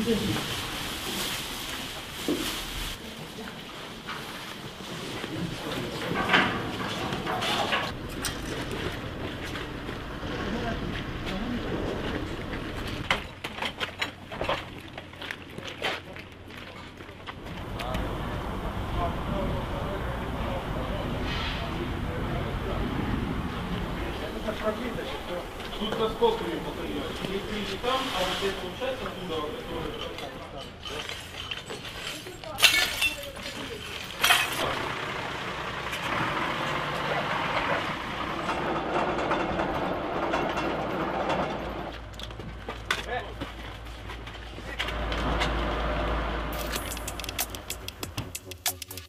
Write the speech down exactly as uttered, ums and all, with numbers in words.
Тут насколько не повторяю. Не там, а вот здесь получается оттуда.